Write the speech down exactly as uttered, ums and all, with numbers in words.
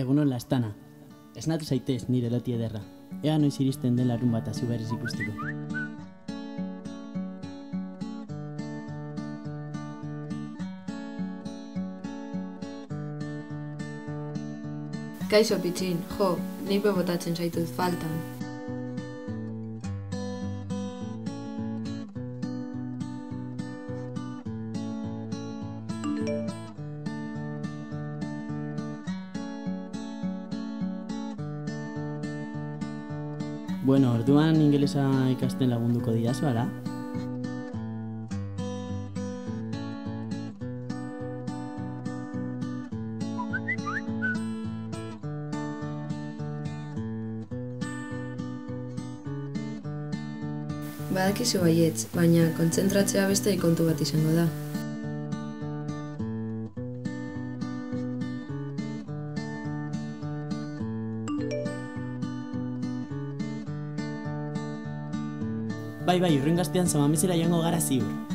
Egunon lastana. Esnatu zaitez nire loti ederra. Ea noiz iristen den larun bat azu berriz ikusteko. Kaixo pitxin, jo, nipe botatzen zaitut faltan. Bueno, orduan ingelesa ikasten lagunduko didazu, ala? Badakizu baietz, baina kontzentratzea beste kontu bat izango da. Bai, bai, urren gaztean Samamesera joango gara ziur.